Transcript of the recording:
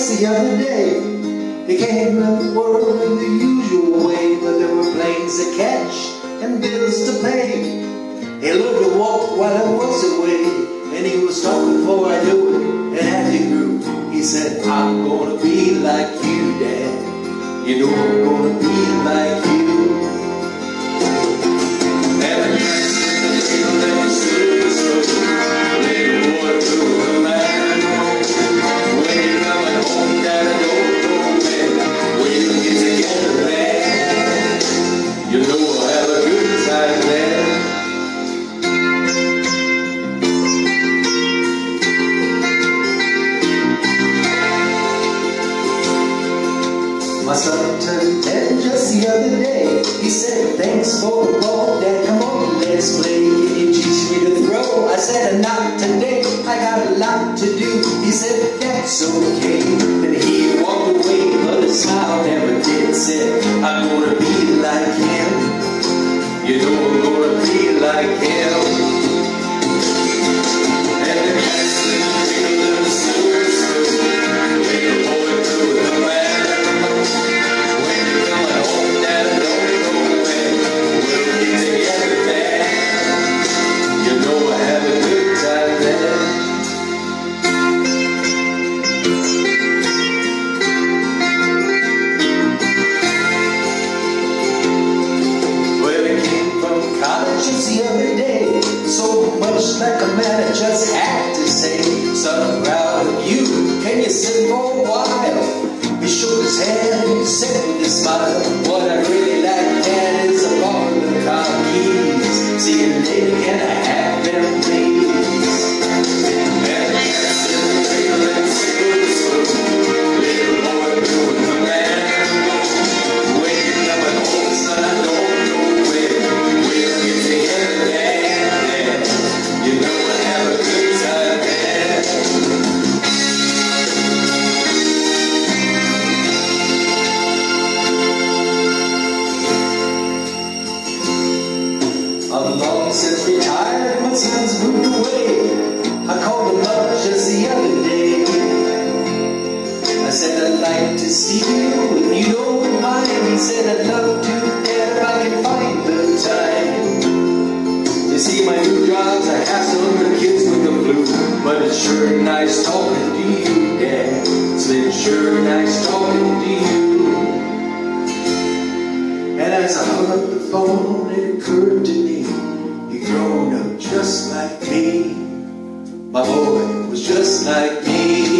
just the other day. He came to the world in the usual way, but there were planes to catch and bills to pay. He learned to walk while I was away, and he was talking before I knew it. And as he grew, he said, I'm gonna be like you, Dad. You know I'm gonna be like you. And the next thing the little never stood the struggle. Little boy through the man. When you're coming home, Dad, I don't know when. We'll get together, man. You know we'll have a good time there. My son turned 10 just the other day. He said, thanks for the ball, Dad, come on, let's play. Can you teach me to throw? I said, not today, I got a lot to do. He said, that's okay. Then he walked away, but his smile never did. Said, I'm gonna be like him. You know I'm gonna be like him. And the cats in the field in the sewer, little boy through the man. The other day, so much like a man I just had to say, son, I'm proud of you, can you sit for a while? He shook his head and he said with a smile, what I really like, Dad, is a bar of the car keys. See you later, can I have them, please? And the cats in the field and silver, little boy doing the man. When you're coming home, son, I don't know when. We'll get together there. You know we'll have a good time there. I'm long since retired, my son's moved away. I called him up just the other day. I said, I'd like to see you if you don't mind. He said, I'd love to, Dad, if I can find the time. You see, my new job's a hassle for kids with the flu, but it's sure nice talking to you, Dad. It's sure nice talking to you. And as I hung up the phone, it occurred to me, you'd grown up just like me. My boy was just like me.